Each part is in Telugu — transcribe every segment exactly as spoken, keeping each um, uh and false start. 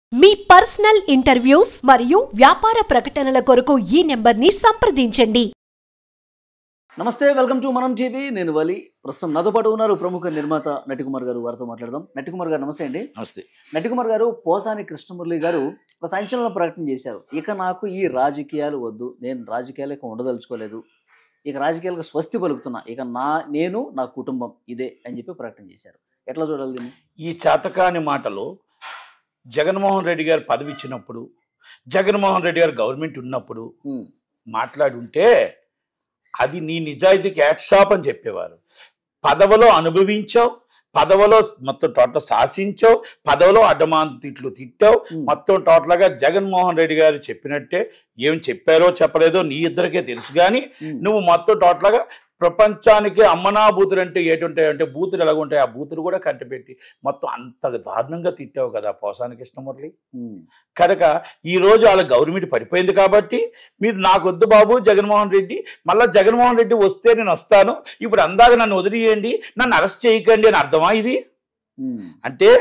మీ పర్సనల్ ఇంటర్వ్యూస్ మరియు వ్యాపార ప్రకటనల కొరకు ఈ నెంబర్ని సంప్రదించండి. నమస్తే, వెల్కమ్ టు మనం టీవీ. నేను వలి. ప్రస్తుతం నాతో పాటు ఉన్నారు ప్రముఖ నిర్మాత నటికుమార్ గారు. వారితో మాట్లాడదాం. నటికుమార్ గారు నమస్తే అండి. నమస్తే. నటికుమార్ గారు, పోసాని కృష్ణమురళి గారు ఒక సంచలన ప్రకటన చేశారు. ఇక నాకు ఈ రాజకీయాలు వద్దు, నేను రాజకీయాలు ఇక ఉండదలుచుకోలేదు, ఇక రాజకీయాలకు స్వస్తి పలుకుతున్నా, ఇక నా నేను నా కుటుంబం ఇదే అని చెప్పి ప్రకటన చేశారు. ఎట్లా చూడాలి దీన్ని? ఈ చేతకాని మాటలు జగన్మోహన్ రెడ్డి గారు పదవి ఇచ్చినప్పుడు, జగన్మోహన్ రెడ్డి గారు గవర్నమెంట్ ఉన్నప్పుడు మాట్లాడి ఉంటే అది నీ నిజాయితీకి యాట్సాప్ అని చెప్పేవారు. పదవిలో అనుభవించావు, పదవిలో మొత్తం టోటల్ శాసించావు, పదవిలో అడ్డమాన్ తిట్లు తిట్టావు. మొత్తం టోటల్గా జగన్మోహన్ రెడ్డి గారు చెప్పినట్టే ఏం చెప్పారో చెప్పలేదో నీ ఇద్దరికే తెలుసు. కానీ నువ్వు మొత్తం టోటల్గా ప్రపంచానికి అమ్మనా బూతులు అంటే ఏటుంటాయి అంటే బూతులు ఎలాగుంటాయి, ఆ బూతులు కూడా కట్టిపెట్టి మొత్తం అంత దారుణంగా తిట్టావు కదా పోసాని కృష్ణమురళి. కనుక ఈరోజు వాళ్ళ గవర్నమెంట్ పడిపోయింది కాబట్టి మీరు నాకొద్దు బాబు జగన్మోహన్ రెడ్డి, మళ్ళీ జగన్మోహన్ రెడ్డి వస్తే నేను వస్తాను, ఇప్పుడు అందాక నన్ను వదిలేయండి, నన్ను అరెస్ట్ చేయకండి అని అర్థమా ఇది? అంటే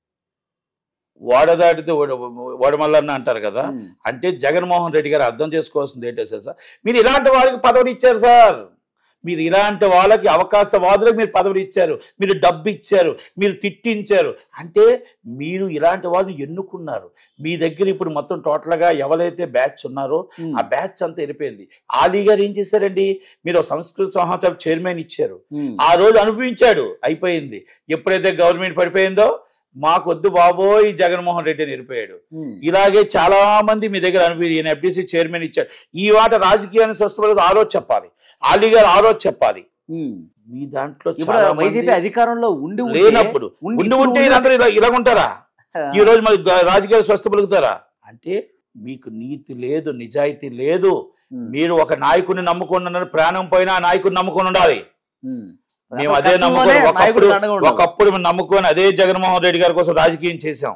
వాడదాటితే ఓడమల్లన్న అంటారు కదా, అంటే జగన్మోహన్ రెడ్డి గారు అర్థం చేసుకోవాల్సింది ఏంటో సార్, మీరు ఇలాంటి వాళ్ళకి పదవిని ఇచ్చారు సార్. మీరు ఇలాంటి వాళ్ళకి అవకాశవాదులకు మీరు పదవులు ఇచ్చారు, మీరు డబ్బు ఇచ్చారు, మీరు తిట్టించారు. అంటే మీరు ఇలాంటి వాళ్ళని ఎన్నుకున్నారు. మీ దగ్గర ఇప్పుడు మొత్తం టోటల్గా ఎవరైతే బ్యాచ్ ఉన్నారో ఆ బ్యాచ్ అంతా వెళ్ళిపోయింది. ఆలీ గారు ఏం చేశారండి, మీరు సంస్కృత సంవత్సరం చైర్మన్ ఇచ్చారు, ఆ రోజు అనుభవించాడు, అయిపోయింది. ఎప్పుడైతే గవర్నమెంట్ పడిపోయిందో మాకొద్దు బాబోయ్ జగన్మోహన్ రెడ్డి వెళ్ళిపోయాడు. ఇలాగే చాలా మంది మీ దగ్గర అనిపి ఈయన ఎఫ్డీసీ చైర్మన్ ఇచ్చాడు. ఈ వాట రాజకీయాన్ని స్వస్థపడదు ఆలోచన చెప్పాలి, ఆలీ గారు ఆలోచన చెప్పాలి. మీ దాంట్లో వైసీపీ అధికారంలో ఉండి లేనప్పుడు ఉండి ఉంటే అందరూ ఇలా ఇలాగుంటారా? ఈ రోజు మరి రాజకీయాలు స్వస్థపలుగుతారా? అంటే మీకు నీతి లేదు, నిజాయితీ లేదు. మీరు ఒక నాయకుడిని నమ్ముకున్న ప్రాణం పోయినా ఆ నాయకుడిని నమ్ముకొని ఉండాలి. మేము అదే నమ్ముకొని ఒకప్పుడు ఒకప్పుడు మేము నమ్ముకొని అదే జగన్మోహన్ రెడ్డి గారి కోసం రాజకీయం చేశాం.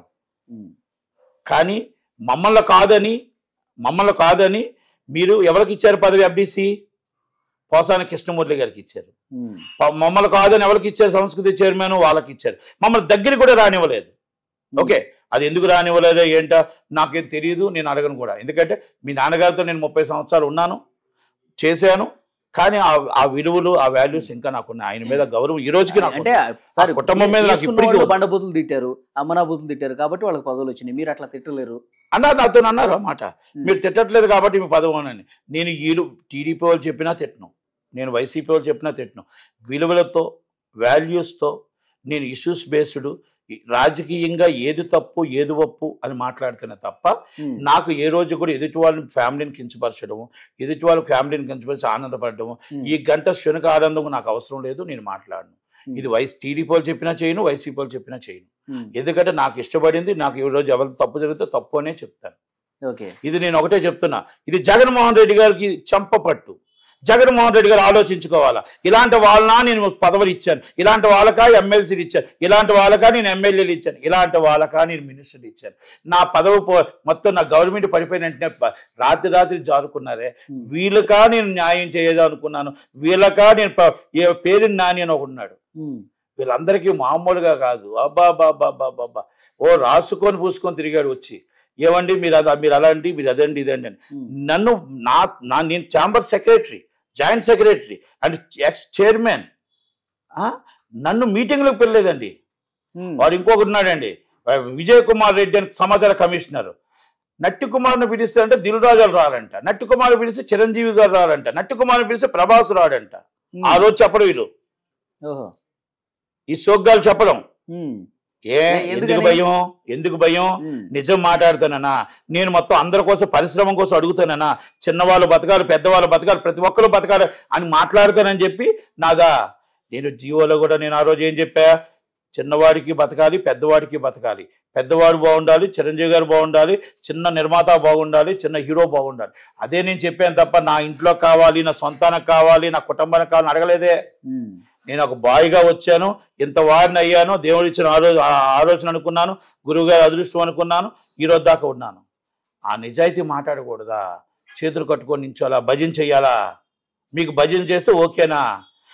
కానీ మమ్మల్ని కాదని మమ్మల్ని కాదని మీరు ఎవరికి ఇచ్చారు పదవి? ఎఫ్డీసీ పోసాని కృష్ణమురళి గారికి ఇచ్చారు. మమ్మల్ని కాదని ఎవరికి ఇచ్చారు? సంస్కృతి చైర్మన్ వాళ్ళకి ఇచ్చారు. మమ్మల్ని దగ్గర కూడా రానివ్వలేదు. ఓకే, అది ఎందుకు రానివ్వలేదో ఏంటో నాకేం తెలియదు, నేను అడగను కూడా. ఎందుకంటే మీ నాన్నగారితో నేను ముప్పై సంవత్సరాలు ఉన్నాను, చేశాను. కానీ ఆ విలువలు ఆ వాల్యూస్ ఇంకా నాకున్నాయి. ఆయన మీద గౌరవం ఈ రోజుకి నాకు అంటే కుటుంబం మీద నాకు ఇప్పటికీ. బండబూతులు తిట్టారు, అమ్మనా బూతులు తిట్టారు కాబట్టి వాళ్ళకి పదవులు వచ్చినాయి, మీరు అట్లా తిట్టలేరు అన్నారు. నాతో అన్నారు అన్నమాట, మీరు తిట్టట్లేదు కాబట్టి మీ పదవి అని. నేను వీళ్ళు టీడీపీ వాళ్ళు చెప్పినా తిట్టను, నేను వైసీపీ వాళ్ళు చెప్పినా తిట్టను. విలువలతో వాల్యూస్తో నేను ఇష్యూస్ బేస్డ్ రాజకీయంగా ఏది తప్పు ఏది ఒప్పు అని మాట్లాడుతున్నా తప్ప నాకు ఏ రోజు కూడా ఎదుటి వాళ్ళని ఫ్యామిలీని కించపరచడము, ఎదుటి వాళ్ళ ఫ్యామిలీని కించపరిచి ఆనందపడము, ఈ గంట శునక ఆనందం నాకు అవసరం లేదు, నేను మాట్లాడను. ఇది వైస్ టీడీపీ వాళ్ళు చెప్పినా చేయను, వైసీపీ వాళ్ళు చెప్పినా చేయను. ఎందుకంటే నాకు ఇష్టపడింది, నాకు ఈ రోజు ఎవరు తప్పు జరిగితే తప్పు అనే చెప్తాను. ఇది నేను ఒకటే చెప్తున్నా, ఇది జగన్మోహన్ రెడ్డి గారికి చంపపట్టు. జగన్మోహన్ రెడ్డి గారు ఆలోచించుకోవాలా, ఇలాంటి వాళ్ళనా నేను పదవులు ఇచ్చాను, ఇలాంటి వాళ్ళకా ఎమ్మెల్సీలు ఇచ్చాను, ఇలాంటి వాళ్ళకా నేను ఎమ్మెల్యేలు ఇచ్చాను, ఇలాంటి వాళ్ళకా నేను మినిస్టర్లు ఇచ్చాను. నా పదవి పో మొత్తం నా గవర్నమెంట్ పడిపోయిన వెంటనే రాత్రి రాత్రి జారుకున్నారే, వీళ్ళకా నేను న్యాయం చేయదు అనుకున్నాను, వీళ్ళకా నేను పేరు నాని అని ఒకడున్నాడు, వీళ్ళందరికీ మామూలుగా కాదు. అబ్బా బాబా బాబా ఓ రాసుకొని పూసుకొని తిరిగాడు వచ్చి, ఏమండి మీరు అదా మీరు అలాంటి మీరు అదండి ఇదండి అని. నన్ను నా నా నేను chamber secretary, joint secretary and ex chairman, నన్ను మీటింగ్లకు పిలలేదండి. వాడు ఇంకొకటి ఉన్నాడండి విజయ్ కుమార్ రెడ్డి అని సమాచార కమిషనర్, నట్టి కుమార్ని పిలిస్తే అంటే దిల్రాజులు రారంట, నట్టి కుమార్ని పిలిస్తే చిరంజీవి గారు రారంట, నట్టి కుమార్ని పిలిస్తే ప్రభాస్ రాడంట. ఆ రోజు చెప్పడం వీళ్ళు ఈ సోగ్గాలు చెప్పడం. ఏ ఎందుకు భయం, ఎందుకు భయం? నిజం మాట్లాడుతానన్నా, నేను మొత్తం అందరి కోసం పరిశ్రమ కోసం అడుగుతానన్నా, చిన్నవాళ్ళు బతకాలి, పెద్దవాళ్ళు బతకాలి, ప్రతి ఒక్కరు బతకాలి అని మాట్లాడతానని చెప్పి నాదా. నేను జీవోలో కూడా నేను ఆ రోజు ఏం చెప్పా, చిన్నవాడికి బతకాలి, పెద్దవాడికి బతకాలి, పెద్దవాడు బాగుండాలి, చిరంజీవి గారు బాగుండాలి, చిన్న నిర్మాత బాగుండాలి, చిన్న హీరో బాగుండాలి. అదే నేను చెప్పాను తప్ప నా ఇంట్లో కావాలి, నా సొంతానికి కావాలి, నా కుటుంబానికి కావాలని అడగలేదే. నేను ఒక బాయ్గా వచ్చాను, ఇంత వారిని అయ్యాను, దేవుడు ఇచ్చిన ఆలోచన ఆలోచన అనుకున్నాను, గురువుగారి అదృష్టం అనుకున్నాను, ఈరోజు దాకా ఉన్నాను. ఆ నిజాయితీ మాట్లాడకూడదా? చేతులు కట్టుకొని నించోాలా, భజన చెయ్యాలా? మీకు భజన చేస్తే ఓకేనా?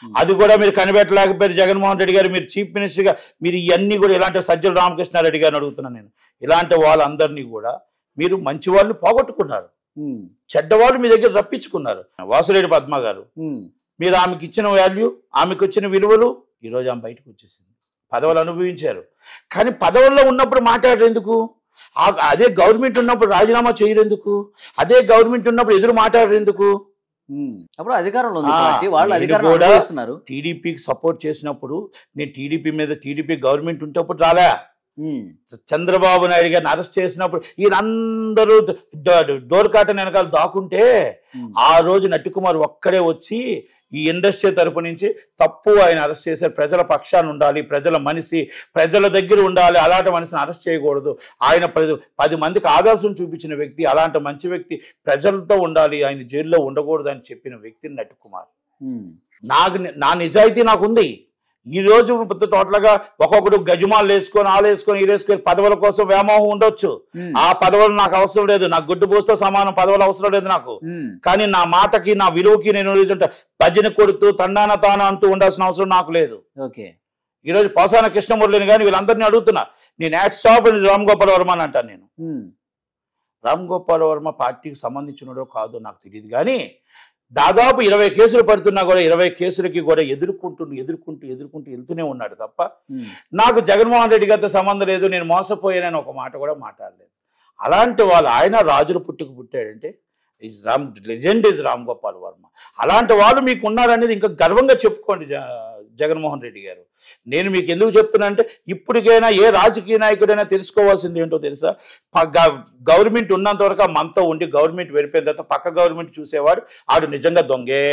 అది కూడా మీరు కనిపెట్టలేకపోయారు. జగన్మోహన్ రెడ్డి గారు మీరు చీఫ్ మినిస్టర్గా మీరు ఇవన్నీ కూడా ఇలాంటి సజ్జల రామకృష్ణారెడ్డి గారిని అడుగుతున్నాను నేను. ఇలాంటి వాళ్ళందరినీ కూడా మీరు మంచి వాళ్ళని పోగొట్టుకున్నారు, చెడ్డవాళ్ళు మీ దగ్గర రప్పించుకున్నారు. వాసురెడ్డి పద్మ గారు, మీరు ఆమెకి ఇచ్చిన వాల్యూ, ఆమెకు వచ్చిన విలువలు ఈరోజు ఆమె బయటకు వచ్చేసింది. పదవులు అనుభవించారు, కానీ పదవుల్లో ఉన్నప్పుడు మాట్లాడరు ఎందుకు? అదే గవర్నమెంట్ ఉన్నప్పుడు రాజీనామా చేయరు ఎందుకు? అదే గవర్నమెంట్ ఉన్నప్పుడు ఎదురు మాట్లాడరు ఎందుకు? అప్పుడు అధికారంలో వాళ్ళు అధికారం చేస్తున్నారు. టీడీపీకి సపోర్ట్ చేసినప్పుడు నేను టీడీపీ మీద టీడీపీ గవర్నమెంట్ ఉంటే అప్పుడు రాలే. చంద్రబాబు నాయుడు గారిని అరెస్ట్ చేసినప్పుడు ఈయనందరూ డోర్ కాటన్ వెనకాల దాక్కుంటే ఆ రోజు నట్టికుమార్ ఒక్కడే వచ్చి ఈ ఇండస్ట్రీ తరపు నుంచి తప్పు ఆయన అరెస్ట్ చేశారు. ప్రజల పక్షాన్ని ఉండాలి, ప్రజల మనిషి, ప్రజల దగ్గర ఉండాలి, అలాంటి మనిషిని అరెస్ట్ చేయకూడదు. ఆయన పది మందికి ఆదర్శం చూపించిన వ్యక్తి, అలాంటి మంచి వ్యక్తి ప్రజలతో ఉండాలి, ఆయన జైల్లో ఉండకూడదు అని చెప్పిన వ్యక్తి నట్టికుమార్. నాకు నా నిజాయితీ నాకుంది. ఈ రోజు టోటల్గా ఒక్కొక్కడు గజమాలు వేసుకొని ఆలు వేసుకొని ఈ వేసుకొని పదవుల కోసం వ్యామోహం ఉండొచ్చు. ఆ పదవులు నాకు అవసరం లేదు, నాకు గుడ్డు పోస్తో సమానం పదవులు అవసరం లేదు నాకు. కానీ నా మాటకి నా విలువకి నేను భజన కొడుతూ తండాన తాన అంటూ ఉండాల్సిన అవసరం నాకు లేదు. ఓకే, ఈరోజు పోసాన కృష్ణమురళిని కానీ వీళ్ళందరినీ అడుగుతున్నా. నేను యాట్ స్టాప్ రామ్ గోపాల్ వర్మ అని అంటాను. నేను రామ్ గోపాల్ వర్మ పార్టీకి సంబంధించినడో కాదో నాకు తెలియదు, కానీ దాదాపు ఇరవై కేసులు పడుతున్నా కూడా ఇరవై కేసులకి కూడా ఎదుర్కొంటూ ఎదుర్కొంటూ ఎదుర్కొంటూ వెళ్తూనే ఉన్నాడు తప్ప నాకు జగన్మోహన్ రెడ్డి గారితో సంబంధం లేదు, నేను మోసపోయానని ఒక మాట కూడా మాట్లాడలేదు. అలాంటి వాళ్ళు, ఆయన రాజుల పుట్టుకు పుట్టాడంటే is Ram legend is Ram Gopal Varma. అలాంటి వాళ్ళు మీకు ఉన్నారనేది ఇంకా గర్వంగా చెప్పుకోండి జగన్మోహన్ రెడ్డి గారు. నేను మీకు ఎందుకు చెప్తున్నా అంటే ఇప్పటికైనా ఏ రాజకీయ నాయకుడైనా తెలుసుకోవాల్సింది ఏంటో తెలుసా? గవర్నమెంట్ ఉన్నంత వరకు మనతో ఉండి గవర్నమెంట్ వెళ్ళిపోయిన తర్వాత పక్క గవర్నమెంట్ చూసేవాడు ఆడు నిజంగా దొంగే.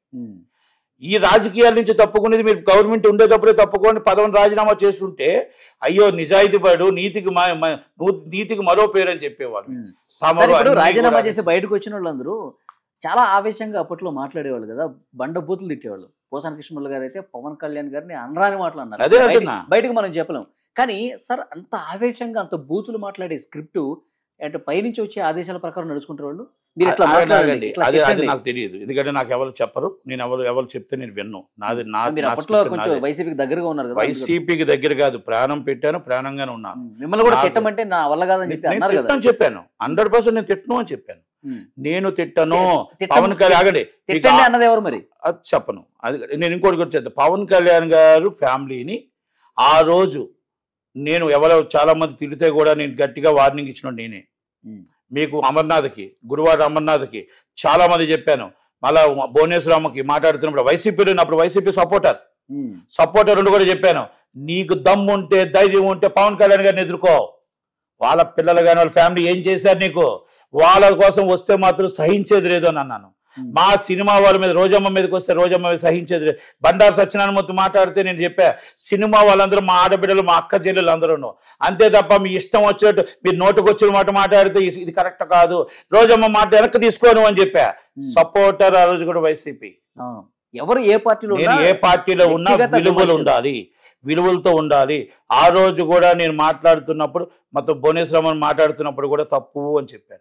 ఈ రాజకీయాల నుంచి తప్పుకునేది మీరు గవర్నమెంట్ ఉండేటప్పుడే తప్పుకొని పదవిని రాజీనామా చేస్తుంటే అయ్యో నిజాయితీ పడు, నీతికి నీతికి మరో పేరు అని చెప్పేవాళ్ళు. రాజీనామా చేసి బయటకు వచ్చిన వాళ్ళందరూ చాలా ఆవేశంగా అప్పట్లో మాట్లాడేవాళ్ళు కదా, బండ బూతులు తిట్టేవాళ్ళు. పోసాన కృష్ణమురళి గారు అయితే పవన్ కళ్యాణ్ గారిని అనరాని మాటలు అన్నారు, బయటకు మనం చెప్పలేం. కానీ సార్ అంత ఆవేశంగా అంత బూతులు మాట్లాడే స్క్రిప్ట్ అంటే పైనుంచి వచ్చే ఆదేశాల ప్రకారం నడుచుకుంటారు వాళ్ళు. మీరు ఎట్లా మాట్లాడండి అది అది నాకు తెలియదు, ఎందుకంటే నాకు ఎవరు చెప్పరు, నేను ఎవరు ఎవరు చెప్తే నేను విన్ను. నాది అప్పట్లో కొంచెం వైసీపీకి దగ్గరగా ఉన్నారు కదా. వైసీపీకి దగ్గర కాదు, ప్రాణం పెట్టాను, ప్రాణంగానే ఉన్నాను. మిమ్మల్ని కూడా తిట్టమంటే నా వల్ల కాదని చెప్పి అన్నారు కదా. చెప్పాను, హండ్రెడ్ పర్సెంట్ నేను తిట్టను అని చెప్పాను. నేను తిట్టను. పవన్ కళ్యాణ్ ఆగండి అన్నది ఎవరు మరి అది చెప్పను. అది నేను ఇంకోటి కూడా చెప్తాను. పవన్ కళ్యాణ్ గారు ఫ్యామిలీని ఆ రోజు నేను ఎవరో చాలా మంది తిడితే కూడా నేను గట్టిగా వార్నింగ్ ఇచ్చిన నేనే. మీకు అమర్నాథ్కి, గురువాడ అమర్నాథ్కి చాలా మంది చెప్పాను. మళ్ళా భువనేశ్వరమ్మకి మాట్లాడుతున్నప్పుడు వైసీపీలో ఉన్నప్పుడు వైసీపీ సపోర్టర్ సపోర్టర్ ఉండి కూడా చెప్పాను, నీకు దమ్ము ఉంటే ధైర్యం ఉంటే పవన్ కళ్యాణ్ గారిని ఎదుర్కో. వాళ్ళ పిల్లలు కానీ వాళ్ళ ఫ్యామిలీ ఏం చేశారు నీకు, వాళ్ళ కోసం వస్తే మాత్రం సహించేది లేదు అని అన్నాను. మా సినిమా వాళ్ళ మీద రోజమ్మ మీదకి వస్తే రోజమ్మ మీద సహించేది లేదు. బండారు సత్యనారాయణమూర్తి మాట్లాడితే నేను చెప్పా, సినిమా వాళ్ళందరూ మా ఆడబిడ్డలు మా అక్క చెల్లెలు అందరూ, అంతే తప్ప మీ ఇష్టం వచ్చినట్టు మీరు నోటుకు వచ్చిన మాట మాట్లాడితే ఇది కరెక్ట్ కాదు, రోజమ్మ మాట వెనక్కి తీసుకోను అని చెప్పా. సపోర్టర్ ఆ రోజు కూడా వైసీపీ. ఎవరు ఏ పార్టీలో ఏ పార్టీలో ఉన్నా విలువలు ఉండాలి, విలువలతో ఉండాలి. ఆ రోజు కూడా నేను మాట్లాడుతున్నప్పుడు మొత్తం భువనేశ్వరమ్మని మాట్లాడుతున్నప్పుడు కూడా తప్పు అని చెప్పాను.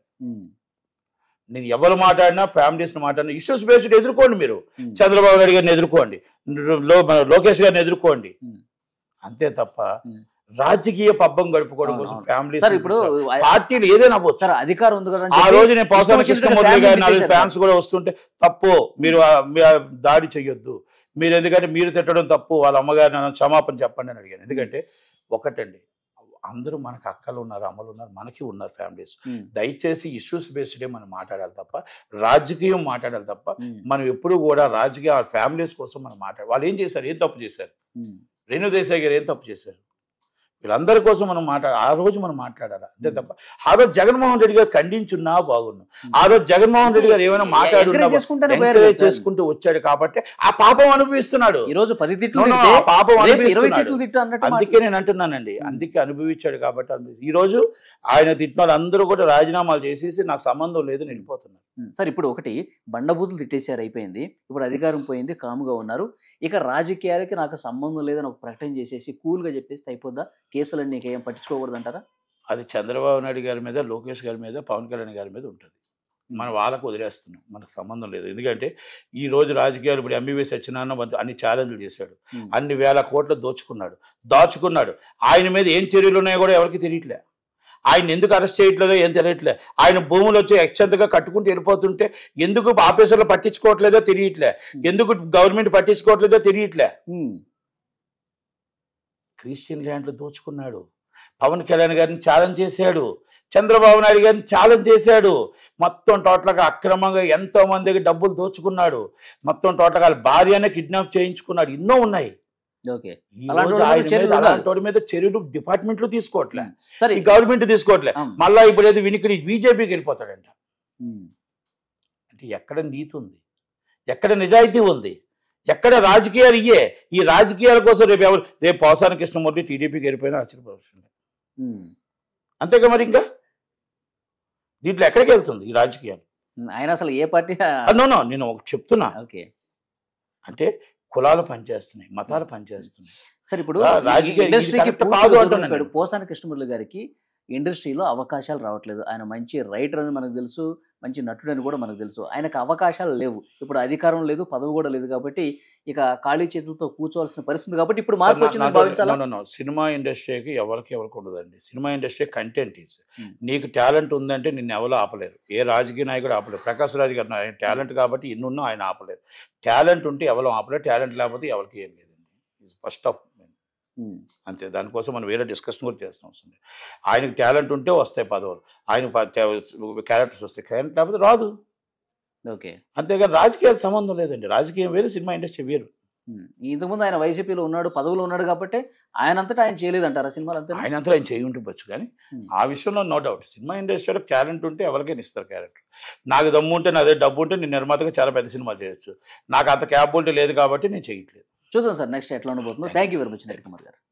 నేను ఎవరు మాట్లాడినా ఫ్యామిలీస్ని మాట్లాడినా ఇష్యూస్ బేస్డ్ ఎదుర్కోండి. మీరు చంద్రబాబు నాయుడు గారిని ఎదుర్కోండి, లోకేష్ గారిని ఎదుర్కోండి, అంతే తప్ప రాజకీయ పబ్బం గడుపుకోవడం కోసం ఫ్యామిలీ ఇప్పుడు పార్టీలు ఏదైనా అవ్వచ్చు. అధికారం ఉంది కదా. ఆ రోజు నేను పోసాన కృష్ణమురళి గారి నాలుగు ఫ్యాన్స్ కూడా వస్తుంటే తప్పు, మీరు దాడి చెయ్యొద్దు, మీరు ఎందుకంటే మీరు తిట్టడం తప్పు, వాళ్ళ అమ్మగారిని క్షమాపణ చెప్పండి అని అడిగాను. ఎందుకంటే ఒకటండి, అందరూ మనకు అక్కలు ఉన్నారు, అమ్మలు ఉన్నారు, మనకి ఉన్నారు ఫ్యామిలీస్. దయచేసి ఇష్యూస్ బేస్డే మనం మాట్లాడాలి తప్ప రాజకీయం మాట్లాడాలి తప్ప మనం ఎప్పుడు కూడా రాజకీయ ఫ్యామిలీస్ కోసం మనం మాట్లాడాలి. వాళ్ళు ఏం చేశారు, ఏం తప్పు చేశారు, రేణు దేశాయ్ గారు ఏం తప్పు చేశారు, వీళ్ళందరి కోసం మనం మాట్లాడాలి. ఆ రోజు మనం మాట్లాడాలి అంతే తప్ప ఆ రోజు జగన్మోహన్ రెడ్డి గారు ఖండించున్నా బాగున్నాను. ఆ రోజు జగన్మోహన్ రెడ్డి గారు ఏమైనా మాట్లాడున్నా చేసుకుంటూ వచ్చాడు కాబట్టి ఆ పాపం అనుభవిస్తున్నాడు. ఈ రోజు పది తిట్లు పాపం అనుభవిస్తున్నాడు. అందుకే నేను అంటున్నానండి, అందుకే అనుభవించాడు కాబట్టి. ఈ రోజు ఆయన తిట్టిన అందరూ కూడా రాజీనామాలు చేసేసి నాకు సంబంధం లేదు వెళ్ళిపోతున్నారు. సార్ ఇప్పుడు ఒకటి బండబూతులు తిట్టేశారు, అయిపోయింది. ఇప్పుడు అధికారం పోయింది, కాముగా ఉన్నారు. ఇక రాజకీయాలకి నాకు సంబంధం లేదని ఒక ప్రకటన చేసేసి కూల్గా చెప్పేస్తే అయిపోద్దా, కేసులన్నీ నీకేం పట్టించుకోకూడదు అంటారా? అది చంద్రబాబు నాయుడు గారి మీద, లోకేష్ గారి మీద, పవన్ కళ్యాణ్ గారి మీద ఉంటుంది. మనం వాళ్ళకు వదిలేస్తున్నాం, మనకు సంబంధం లేదు. ఎందుకంటే ఈ రోజు రాజకీయాలు ఇప్పుడు ఎంబీబీఎస్ సత్యనారాయణ అన్ని ఛాలెంజ్లు చేశాడు, అన్ని వేల కోట్లు దోచుకున్నాడు దాచుకున్నాడు. ఆయన మీద ఏం చర్యలు ఉన్నాయో కూడా ఎవరికి తెలియట్లే. ఆయన ఎందుకు అరెస్ట్ చేయట్లేదో ఏం తెలియట్లే. ఆయన భూములు వచ్చి ఎక్స్టెంట్గా కట్టుకుంటూ వెళ్ళిపోతుంటే ఎందుకు ఆఫీసర్లు పట్టించుకోవట్లేదో తెలియట్లే, ఎందుకు గవర్నమెంట్ పట్టించుకోవట్లేదో తెలియట్లే. క్రిస్టియన్ ల్యాండ్లు దోచుకున్నాడు, పవన్ కళ్యాణ్ గారిని ఛాలెంజ్ చేశాడు, చంద్రబాబు నాయుడు గారిని ఛాలెంజ్ చేశాడు. మొత్తం టోటల్గా అక్రమంగా ఎంతో మందికి డబ్బులు దోచుకున్నాడు, మొత్తం టోటల్గా భార్యనే కిడ్నాప్ చేయించుకున్నాడు. ఎన్నో ఉన్నాయి. అలాంటి మీద చర్యలు డిపార్ట్మెంట్లు తీసుకోవట్లే, ఈ గవర్నమెంట్ తీసుకోవట్లే. మళ్ళా ఇప్పుడు ఏదో వినికిడి బీజేపీకి వెళ్ళిపోతాడంట. అంటే ఎక్కడ నీతి ఉంది, ఎక్కడ నిజాయితీ ఉంది, ఎక్కడ రాజకీయాలు ఇయ్యే? ఈ రాజకీయాల కోసం రేపు ఎవరు రేపు పోసాని కృష్ణమూర్తి టీడీపీకి వెళ్ళిపోయినా ఆశ్చర్యపోతుంది. అంతేగా మరి ఇంకా దీంట్లో ఎక్కడికి వెళ్తుంది ఈ రాజకీయాలు? ఆయన అసలు ఏ పార్టీ? నో నేను ఒక చెప్తున్నా, ఓకే, అంటే కులాలు పనిచేస్తున్నాయి, మతాలు పనిచేస్తున్నాయి. సరే, ఇప్పుడు రాజకీయ ఇండస్ట్రీకి కాదు అంటున్నాడు. పోసాని కృష్ణమూర్తి గారికి ఇండస్ట్రీలో అవకాశాలు రావట్లేదు. ఆయన మంచి రైటర్ అని మనకు తెలుసు, మంచి నటుడు అని కూడా మనకు తెలుసు. ఆయనకు అవకాశాలు లేవు, ఇప్పుడు అధికారం లేదు, పదవి కూడా లేదు. కాబట్టి ఇక ఖాళీ చేతులతో కూర్చోవాల్సిన పరిస్థితి. కాబట్టి ఇప్పుడు మార్పు వచ్చిందని భావించాలా? సినిమా ఇండస్ట్రీకి ఎవరికి ఎవరికి ఉండదండి. Cinema industry content is. నీకు టాలెంట్ ఉందంటే నిన్ను ఎవరు ఆపలేరు, ఏ రాజకీయ నాయకుడు ఆపలేరు. ప్రకాష్ రాజ్ గారు ఆయన టాలెంట్ కాబట్టి ఎన్నున్నా ఆయన ఆపలేరు. టాలెంట్ ఉంటే ఎవరు ఆపలేరు, టాలెంట్ లేకపోతే ఎవరికి ఏం లేదండి. ఈజ్ ఫస్ట్ ఆఫ్ అంతే. దానికోసం మనం వేరే డిస్కషన్ కూడా చేస్తాం. వస్తుంది ఆయనకి టాలెంట్ ఉంటే వస్తాయి పదవులు, ఆయన క్యారెక్టర్స్ వస్తాయి, క్యారెక్టర్ లేకపోతే రాదు. ఓకే, అంతేగాని రాజకీయాలు సంబంధం లేదండి. రాజకీయం వేరు, సినిమా ఇండస్ట్రీ వేరు. ఇంతకుముందు ఆయన వైసీపీలో ఉన్నాడు, పదవులు ఉన్నాడు కాబట్టి ఆయన అంతటా ఆయన చేయలేదంటారా సినిమాలు? అంతే, ఆయన అంతా ఆయన చేయి ఉంటుండొచ్చు, కానీ ఆ విషయంలో నో డౌట్ సినిమా ఇండస్ట్రీలో టాలెంట్ ఉంటే ఎవరికైనా ఇస్తారు క్యారెక్టర్. నాకు దమ్ము ఉంటే, నాదే డబ్బు ఉంటే నేను నిర్మాతగా చాలా పెద్ద సినిమాలు చేయొచ్చు. నాకు అంత క్యాపబిలిటీ లేదు కాబట్టి నేను చేయట్లేదు. చూద్దాం సార్ నెక్స్ట్ ఎట్లా ఉండబోతుందో. Thank you very much Naresh Kumar గారు.